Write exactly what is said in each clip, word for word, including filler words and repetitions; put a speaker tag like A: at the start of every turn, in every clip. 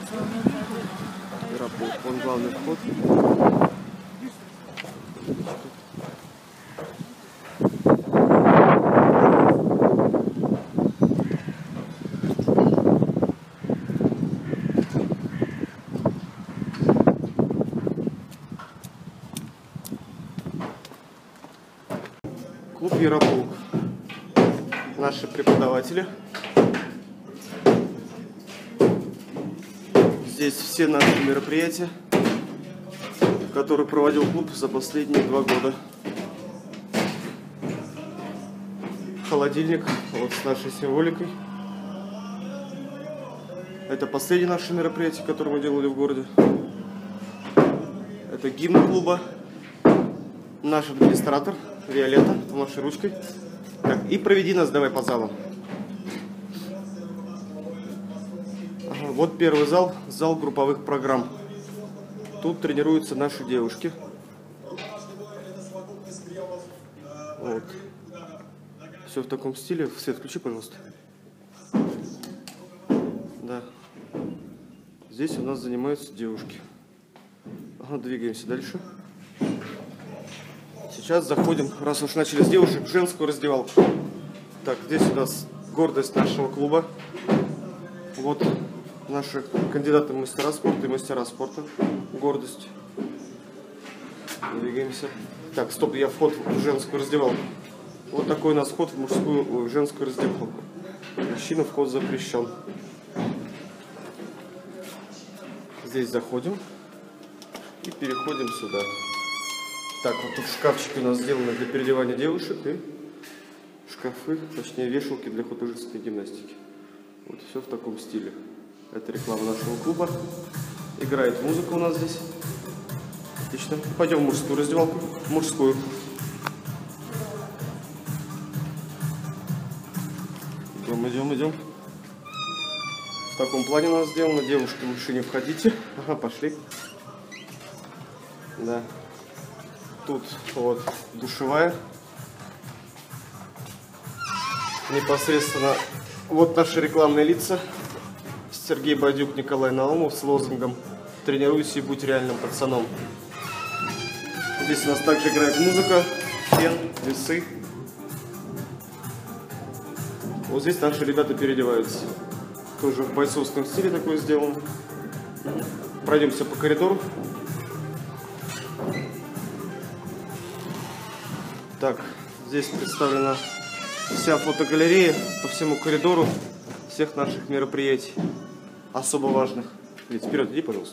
A: Ярополк. Вон главный вход. Клуб Ярополк. Наши преподаватели. Здесь все наши мероприятия, которые проводил клуб за последние два года. Холодильник вот с нашей символикой. Это последнее наше мероприятие, которое мы делали в городе. Это гимн клуба. Наш администратор Виолетта, маши ручкой. Так, и проведи нас давай по залам. Ага, вот первый зал, зал групповых программ. Тут тренируются наши девушки. Вот. Все в таком стиле. Свет включи, пожалуйста. Да. Здесь у нас занимаются девушки. Ага, двигаемся дальше. Сейчас заходим, раз уж начали с девушек, в женскую раздевалку. Так, здесь у нас гордость нашего клуба. Вот наши кандидаты в мастера спорта и мастера спорта. Гордость. Двигаемся. Так, стоп, я вход в женскую раздевалку. Вот такой у нас вход в мужскую, в женскую раздевалку. Мужчина вход запрещен. Здесь заходим и переходим сюда. Так, вот тут шкафчики у нас сделаны для переодевания девушек и шкафы, точнее вешалки для художественной гимнастики. Вот все в таком стиле. Это реклама нашего клуба. Играет музыка у нас здесь. Отлично. Пойдем в мужскую раздевалку. Мужскую. Идем, идем, идем. В таком плане у нас сделано. Девушки, лучше не входите. Ага, пошли. Да. Тут вот душевая. Непосредственно вот наши рекламные лица. Сергей Бадюк, Николай Наумов с лозунгом «Тренируйся и будь реальным пацаном». Здесь у нас также играет музыка, фен, весы. Вот здесь наши ребята переодеваются. Тоже в бойцовском стиле такое сделано. Пройдемся по коридору. Так, здесь представлена вся фотогалерея по всему коридору всех наших мероприятий, особо важных. Ведь вперед иди, пожалуйста.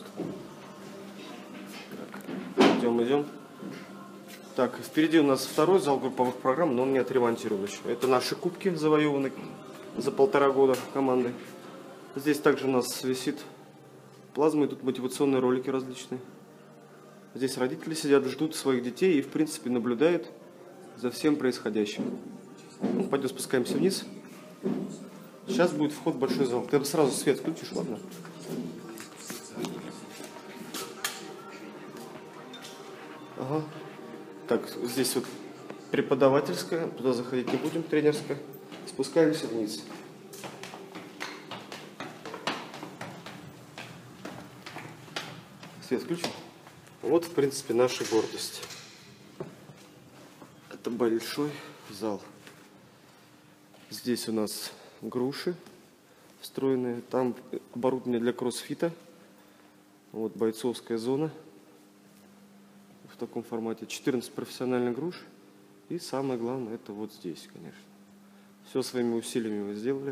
A: Так, идем, идем. Так, впереди у нас второй зал групповых программ, но он не отремонтирован еще. Это наши кубки, завоеванные за полтора года командой. Здесь также у нас висит плазма, и тут мотивационные ролики различные. Здесь родители сидят, ждут своих детей и, в принципе, наблюдают за всем происходящим. Ну, пойдем спускаемся вниз. Сейчас будет вход в большой зал. Ты сразу свет включишь, ладно? Ага. Так, здесь вот преподавательская, туда заходить не будем, тренерская. Спускаемся вниз. Свет включен. Вот, в принципе, наша гордость. Это большой зал. Здесь у нас груши встроенные. Там оборудование для кроссфита. Вот бойцовская зона. В таком формате. четырнадцать профессиональных груш. И самое главное, это вот здесь, конечно. Все своими усилиями мы сделали.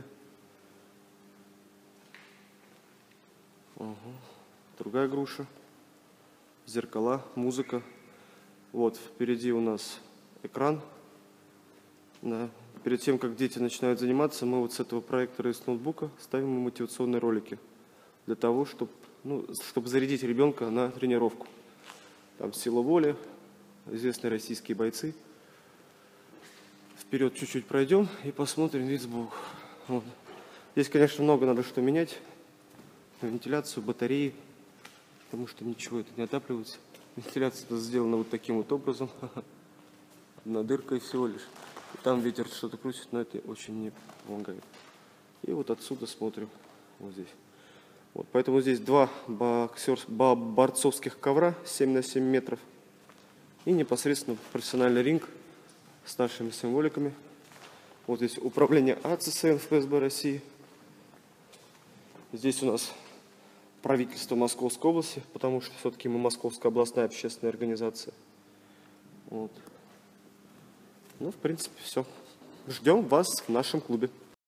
A: Ага. Другая груша. Зеркала, музыка. Вот впереди у нас экран. Да. Перед тем, как дети начинают заниматься, мы вот с этого проектора и с ноутбука ставим им мотивационные ролики. Для того, чтобы, ну, чтобы зарядить ребенка на тренировку. Там сила воли, известные российские бойцы. Вперед чуть-чуть пройдем и посмотрим вид сбоку. Вот. Здесь, конечно, много надо что менять. Вентиляцию, батареи. Потому что ничего это не отапливается. Вентиляция сделана вот таким вот образом. Одна дырка и всего лишь. И там ветер что-то крутит, но это очень не помогает. И вот отсюда смотрим. Вот здесь. Вот, поэтому здесь два боксер, борцовских ковра семь на семь метров. И непосредственно профессиональный ринг с нашими символиками. Вот здесь управление АЦСН ФСБ России. Здесь у нас правительство Московской области, потому что все-таки мы Московская областная общественная организация. Вот. Ну, в принципе, все. Ждем вас в нашем клубе.